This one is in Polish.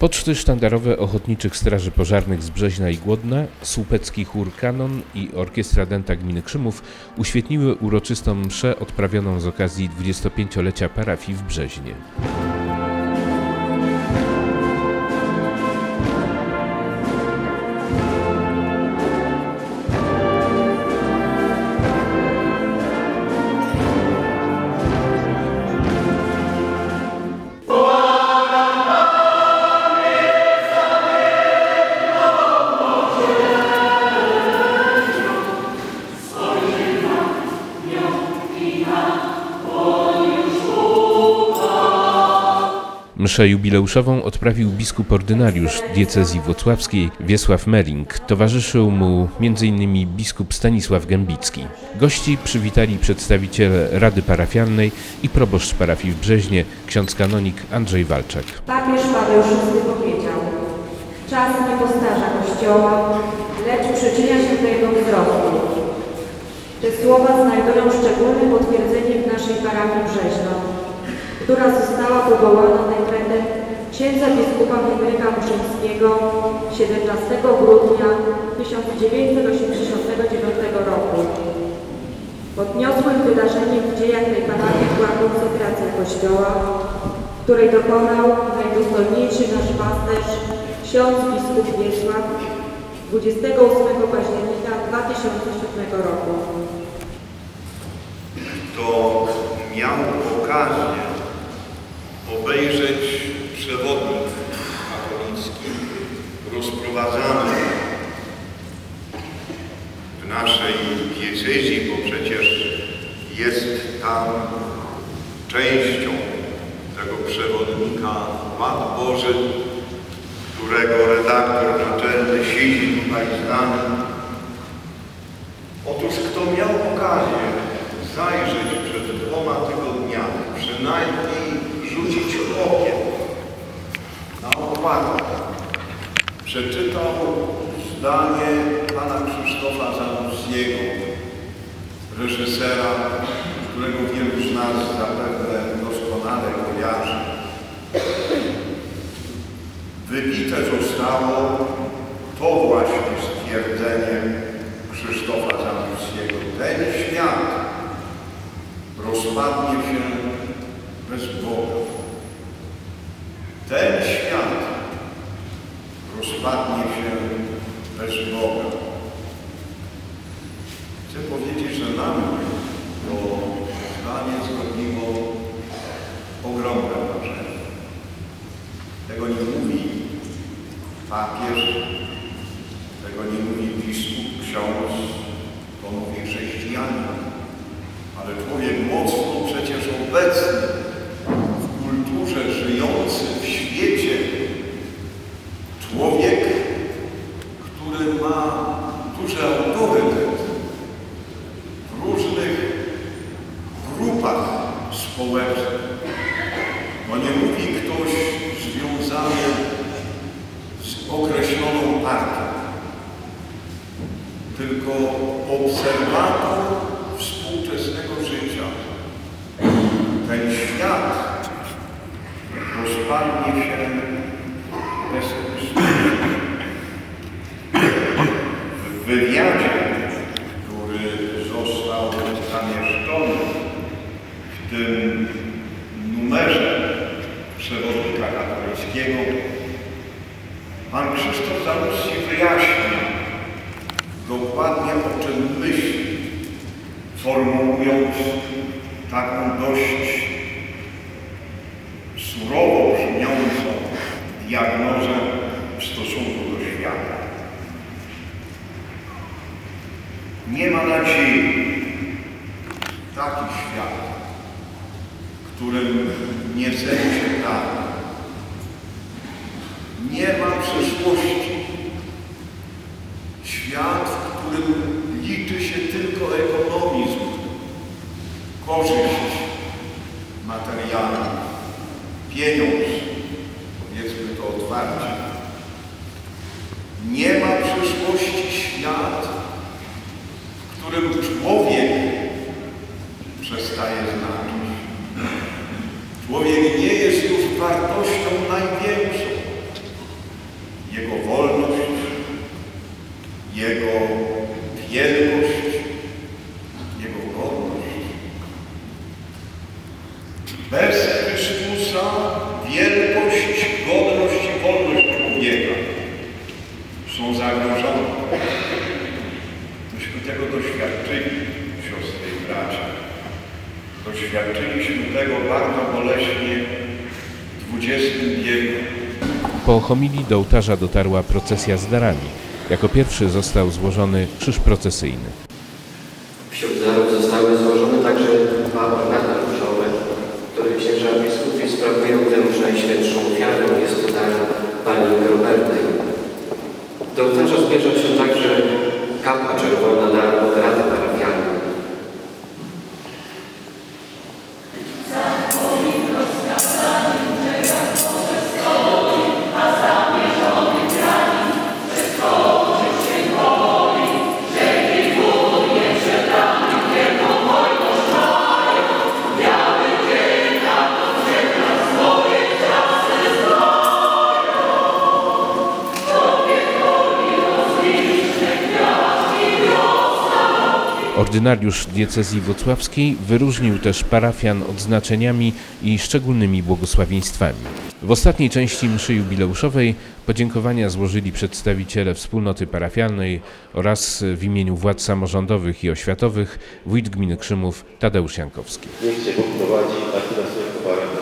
Poczty sztandarowe Ochotniczych Straży Pożarnych z Brzeźna i Głodna, Słupecki Chór Kanon i Orkiestra Dęta Gminy Krzymów uświetniły uroczystą mszę odprawioną z okazji 25-lecia parafii w Brzeźnie. Mszę jubileuszową odprawił biskup ordynariusz diecezji włocławskiej Wiesław Mering. Towarzyszył mu m.in. biskup Stanisław Gębicki. Gości przywitali przedstawiciele Rady Parafialnej i proboszcz parafii w Brzeźnie, ksiądz kanonik Andrzej Walczak. Papież Paweł VI powiedział: czas nie postarza Kościoła, lecz przyczynia się do jego wzrostu. Te słowa znajdują szczególne potwierdzenie w naszej parafii Brzeźno, która została powołana dekretem księdza biskupa Henryka Muszyńskiego 17 grudnia 1989 roku. Podniosłym wydarzeniem w dziejach tej parafii była konsekracja Kościoła, której dokonał najdostojniejszy nasz pasterz, ksiądz biskup Wiesław 28 października 2007 roku. To miał okazję obejrzeć przewodnik katolicki rozprowadzany w naszej diecezji, bo przecież jest tam częścią tego przewodnika Ład Boży, którego redaktor naczelny siedzi tutaj z nami. Otóż kto miał okazję zajrzeć przed 2 tygodniami, przynajmniej rzucić okiem na okładkę, przeczytał zdanie pana Krzysztofa Zanussiego, reżysera, którego wielu z nas zapewne doskonale kojarzy. Wybite zostało to właśnie stwierdzenie Krzysztofa Zanussiego: ten świat rozpadnie się bez Boga. Ten świat rozpadnie się bez Boga. Chcę powiedzieć, że nam to zdanie zrobiło ogromne wrażenie. Tego nie mówi papież, tego nie mówi biskup, ksiądz, to mówi chrześcijanin, ale człowiek mocno przecież obecny w kulturze, żyjący w świecie, człowiek, który ma duży autorytet w różnych grupach społecznych. No nie mówi ktoś związany z określoną partią, tylko obserwator współczesnego życia. Ten świat rozpadnie się bez Chrystusa. W wywiadzie, który został zamieszczony w tym numerze przewodnika katolickiego, pan Krzysztof Zanussi wyjaśnił dokładnie, o czym myśli, formułując taką dość surowo brzmiącą diagnozę w stosunku do świata. Nie ma nadziei. Taki świat, w którym nie zejdzie dalej. Nie ma przyszłości. Świat, w którym liczy się tylko ekonomizm, korzyść materialna, pieniądz, powiedzmy to otwarcie. Nie ma przyszłości świat, w którym człowiek przestaje znaczyć. Człowiek nie jest już wartością największą. Jego wolność, Jego wielkość, Jego godność. Bez Chrystusa wielkość, godność i wolność człowieka są zagrożone. Myśmy tego doświadczyli, siostry i bracia. Doświadczyliśmy tego bardzo boleśnie w XX wieku. Po homilii do ołtarza dotarła procesja z darami. Jako pierwszy został złożony krzyż procesyjny. Wśród darów zostały złożone także 2 ornamenty różowe, które księża biskupi sprawują tę najświętszą ofiarę. Jest to dar pani Roberty. Do ołtarza zbierza się także kapa czerwona na Rady Parafialnej. Ordynariusz diecezji włocławskiej wyróżnił też parafian odznaczeniami i szczególnymi błogosławieństwami. W ostatniej części mszy jubileuszowej podziękowania złożyli przedstawiciele wspólnoty parafialnej oraz w imieniu władz samorządowych i oświatowych wójt gminy Krzymów Tadeusz Jankowski. Niech Cię Bóg prowadzi, a Ty na swoich